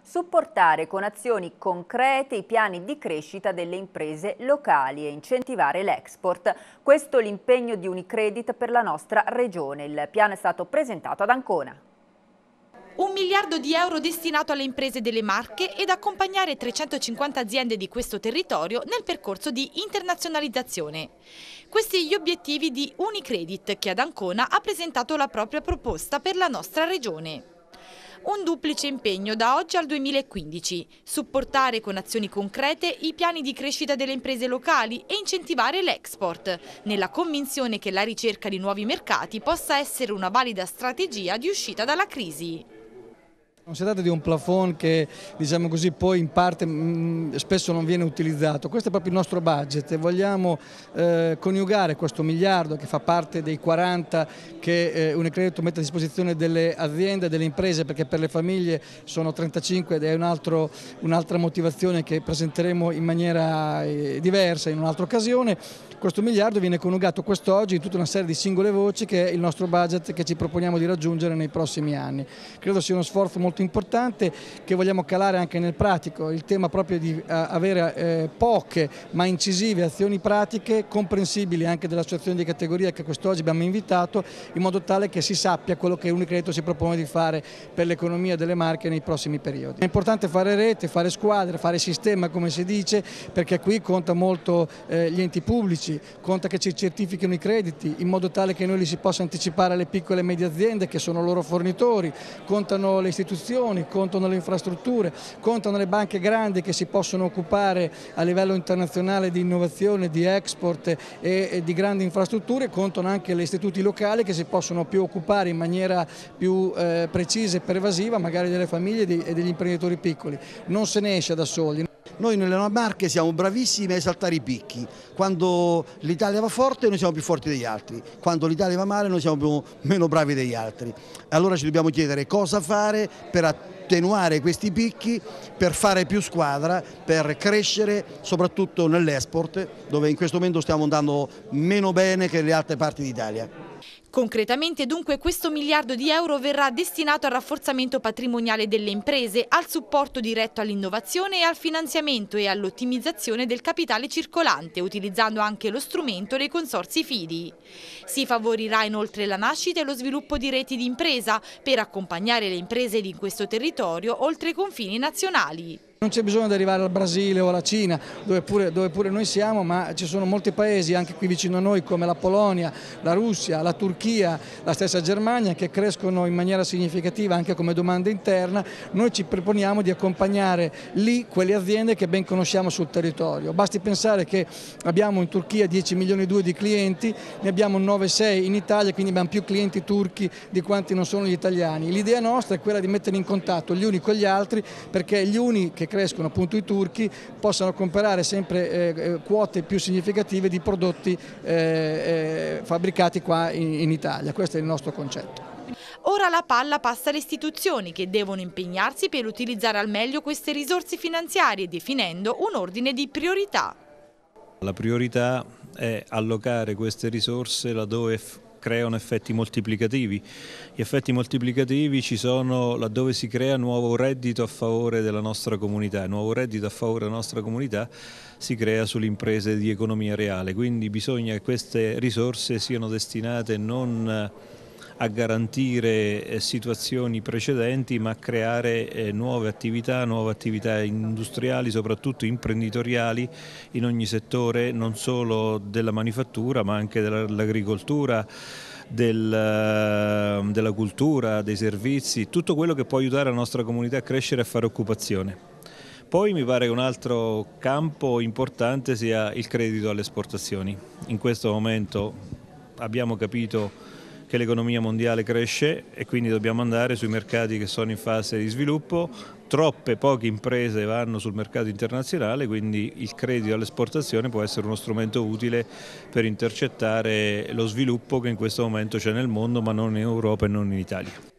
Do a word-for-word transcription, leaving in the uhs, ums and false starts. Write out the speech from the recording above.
supportare con azioni concrete i piani di crescita delle imprese locali e incentivare l'export. Questo è l'impegno di Unicredit per la nostra regione. Il piano è stato presentato ad Ancona. Un miliardo di euro destinato alle imprese delle Marche ed accompagnare trecentocinquanta aziende di questo territorio nel percorso di internazionalizzazione. Questi gli obiettivi di Unicredit, che ad Ancona ha presentato la propria proposta per la nostra regione. Un duplice impegno da oggi al duemilaquindici, supportare con azioni concrete i piani di crescita delle imprese locali e incentivare l'export, nella convinzione che la ricerca di nuovi mercati possa essere una valida strategia di uscita dalla crisi. Non si tratta di un plafond che, diciamo così, poi in parte mh, spesso non viene utilizzato. Questo è proprio il nostro budget e vogliamo eh, coniugare questo miliardo che fa parte dei quaranta che eh, Unicredit mette a disposizione delle aziende, delle imprese, perché per le famiglie sono trentacinque ed è un'altra un motivazione che presenteremo in maniera eh, diversa in un'altra occasione. Questo miliardo viene coniugato quest'oggi in tutta una serie di singole voci che è il nostro budget che ci proponiamo di raggiungere nei prossimi anni. Credo sia uno sforzo molto importante che vogliamo calare anche nel pratico, il tema proprio di uh, avere eh, poche ma incisive azioni pratiche comprensibili anche delle associazioni di categoria che quest'oggi abbiamo invitato, in modo tale che si sappia quello che Unicredit si propone di fare per l'economia delle Marche nei prossimi periodi. È importante fare rete, fare squadre, fare sistema come si dice, perché qui conta molto eh, gli enti pubblici, conta che ci certifichino i crediti in modo tale che noi li si possa anticipare alle piccole e medie aziende che sono loro fornitori, contano le istituzioni, contano le infrastrutture, contano le banche grandi che si possono occupare a livello internazionale di innovazione, di export e, e di grandi infrastrutture, contano anche gli istituti locali che si possono più occupare in maniera più eh, precisa e pervasiva magari delle famiglie e, di, e degli imprenditori piccoli. Non se ne esce da soli. Noi nelle Marche siamo bravissimi a esaltare i picchi. Quando l'Italia va forte noi siamo più forti degli altri, quando l'Italia va male noi siamo più, meno bravi degli altri. Allora ci dobbiamo chiedere cosa fare per attenuare questi picchi, per fare più squadra, per crescere soprattutto nell'export, dove in questo momento stiamo andando meno bene che le altre parti d'Italia. Concretamente dunque questo miliardo di euro verrà destinato al rafforzamento patrimoniale delle imprese, al supporto diretto all'innovazione e al finanziamento e all'ottimizzazione del capitale circolante, utilizzando anche lo strumento dei consorzi fidi. Si favorirà inoltre la nascita e lo sviluppo di reti di impresa per accompagnare le imprese di questo territorio oltre i confini nazionali. Non c'è bisogno di arrivare al Brasile o alla Cina, dove pure, dove pure noi siamo, ma ci sono molti paesi anche qui vicino a noi come la Polonia, la Russia, la Turchia, la stessa Germania che crescono in maniera significativa anche come domanda interna. Noi ci proponiamo di accompagnare lì quelle aziende che ben conosciamo sul territorio. Basti pensare che abbiamo in Turchia dieci milioni e due di clienti, ne abbiamo nove sei in Italia, quindi abbiamo più clienti turchi di quanti non sono gli italiani. L'idea nostra è quella di mettere in contatto gli uni con gli altri, perché gli uni che crescono appunto i turchi possano comprare sempre eh, quote più significative di prodotti eh, eh, fabbricati qua in, in Italia. Questo è il nostro concetto. Ora la palla passa alle istituzioni che devono impegnarsi per utilizzare al meglio queste risorse finanziarie, definendo un ordine di priorità. La priorità è allocare queste risorse laddove creano effetti moltiplicativi. Gli effetti moltiplicativi ci sono laddove si crea nuovo reddito a favore della nostra comunità. Nuovo reddito a favore della nostra comunità si crea sulle imprese di economia reale, quindi bisogna che queste risorse siano destinate non a garantire situazioni precedenti, ma a creare nuove attività, nuove attività industriali, soprattutto imprenditoriali in ogni settore, non solo della manifattura ma anche dell'agricoltura, del, della cultura, dei servizi, tutto quello che può aiutare la nostra comunità a crescere e a fare occupazione. Poi mi pare che un altro campo importante sia il credito alle esportazioni. In questo momento abbiamo capito che l'economia mondiale cresce e quindi dobbiamo andare sui mercati che sono in fase di sviluppo. Troppe poche imprese vanno sul mercato internazionale, quindi il credito all'esportazione può essere uno strumento utile per intercettare lo sviluppo che in questo momento c'è nel mondo, ma non in Europa e non in Italia.